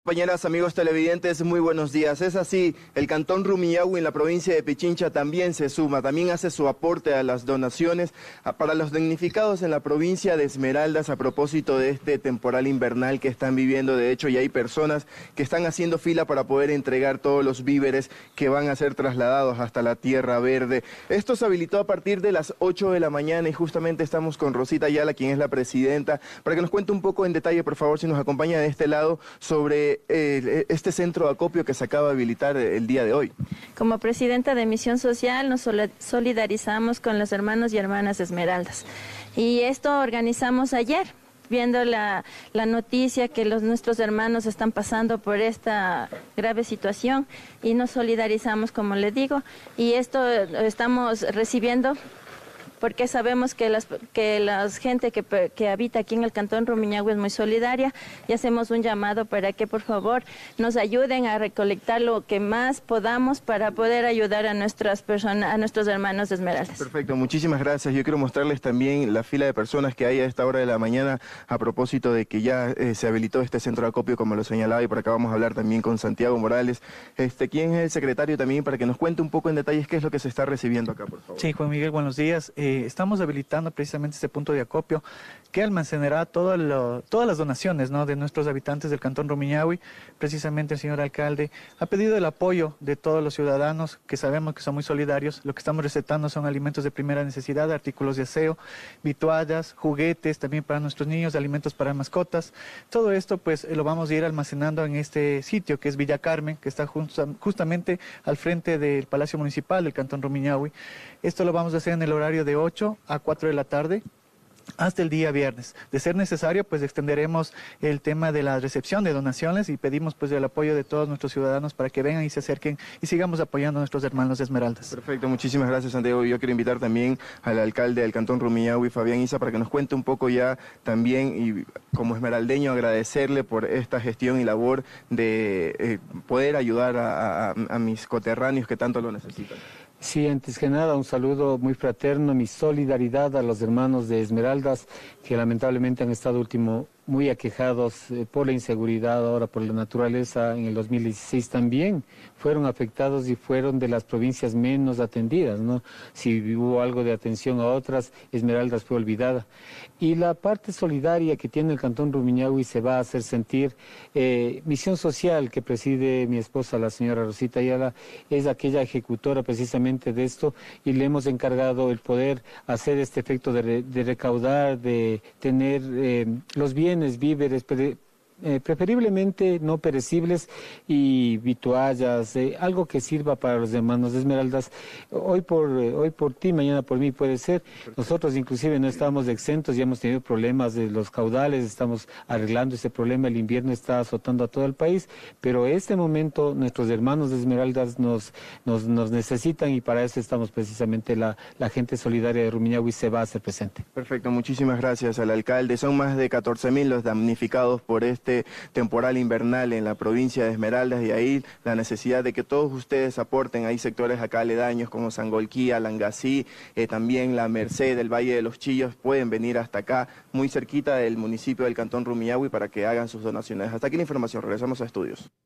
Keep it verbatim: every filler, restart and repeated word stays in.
Compañeras, amigos televidentes, muy buenos días. Es así, el Cantón Rumiñahui en la provincia de Pichincha también se suma, también hace su aporte a las donaciones para los damnificados en la provincia de Esmeraldas a propósito de este temporal invernal que están viviendo. De hecho, ya hay personas que están haciendo fila para poder entregar todos los víveres que van a ser trasladados hasta la Tierra Verde. Esto se habilitó a partir de las ocho de la mañana y justamente estamos con Rosita Ayala, quien es la presidenta, para que nos cuente un poco en detalle, por favor, si nos acompaña de este lado, sobre Eh, este centro de acopio que se acaba de habilitar el día de hoy. Como presidenta de Misión Social nos solidarizamos con los hermanos y hermanas Esmeraldas y esto organizamos ayer, viendo la, la noticia que los, nuestros hermanos están pasando por esta grave situación y nos solidarizamos, como les digo, y esto estamos recibiendo porque sabemos que las que la gente que, que habita aquí en el Cantón Rumiñahui es muy solidaria y hacemos un llamado para que por favor nos ayuden a recolectar lo que más podamos para poder ayudar a nuestras personas, a nuestros hermanos de Esmeraldas. Perfecto, muchísimas gracias. Yo quiero mostrarles también la fila de personas que hay a esta hora de la mañana a propósito de que ya eh, se habilitó este centro de acopio, como lo señalaba, y por acá vamos a hablar también con Santiago Morales, este, quien es el secretario también, para que nos cuente un poco en detalles qué es lo que se está recibiendo acá, por favor. Sí, Juan Miguel, buenos días. Eh, Estamos habilitando precisamente este punto de acopio que almacenará todo lo, todas las donaciones, ¿no?, de nuestros habitantes del Cantón Rumiñahui. Precisamente el señor alcalde ha pedido el apoyo de todos los ciudadanos que sabemos que son muy solidarios. Lo que estamos recetando son alimentos de primera necesidad, artículos de aseo, vituallas, juguetes también para nuestros niños, alimentos para mascotas. Todo esto pues lo vamos a ir almacenando en este sitio que es Villa Carmen, que está justa, justamente al frente del Palacio Municipal del Cantón Rumiñahui. Esto lo vamos a hacer en el horario de ocho a cuatro de la tarde hasta el día viernes. De ser necesario, pues extenderemos el tema de la recepción de donaciones y pedimos pues el apoyo de todos nuestros ciudadanos para que vengan y se acerquen y sigamos apoyando a nuestros hermanos de Esmeraldas. Perfecto, muchísimas gracias, Santiago. Yo quiero invitar también al alcalde del Cantón Rumiñahui, Fabián Isa, para que nos cuente un poco ya también, y como esmeraldeño agradecerle por esta gestión y labor de eh, poder ayudar a, a, a mis coterráneos que tanto lo necesitan. Sí, antes que nada, un saludo muy fraterno, mi solidaridad a los hermanos de Esmeraldas, que lamentablemente han estado último muy aquejados eh, por la inseguridad, ahora por la naturaleza. En el dos mil dieciséis también fueron afectados y fueron de las provincias menos atendidas, ¿no? Si hubo algo de atención a otras, Esmeraldas fue olvidada. Y la parte solidaria que tiene el Cantón Rumiñahui se va a hacer sentir. Eh, Misión Social, que preside mi esposa, la señora Rosita Ayala, es aquella ejecutora precisamente de esto, y le hemos encargado el poder hacer este efecto de, re, de recaudar, de tener eh, los bienes, víveres, pre, eh, preferiblemente no perecibles, y vituallas, eh, algo que sirva para los hermanos de Esmeraldas. Hoy por, eh, hoy por ti, mañana por mí puede ser. Nosotros inclusive no estamos exentos, ya hemos tenido problemas de los caudales, estamos arreglando ese problema, el invierno está azotando a todo el país, pero en este momento nuestros hermanos de Esmeraldas nos, nos, nos necesitan, y para eso estamos precisamente, la, la gente solidaria de Rumiñahui se va a hacer presente. Perfecto, muchísimas gracias al alcalde. Son más de catorce mil los damnificados por este temporal invernal en la provincia de Esmeraldas, y ahí la necesidad de que todos ustedes aporten. Hay sectores acá aledaños como Sangolquía, Langasí, eh, también la Merced, del Valle de los Chillos, pueden venir hasta acá, muy cerquita del municipio del Cantón Rumiñahui, para que hagan sus donaciones. Hasta aquí la información, regresamos a estudios.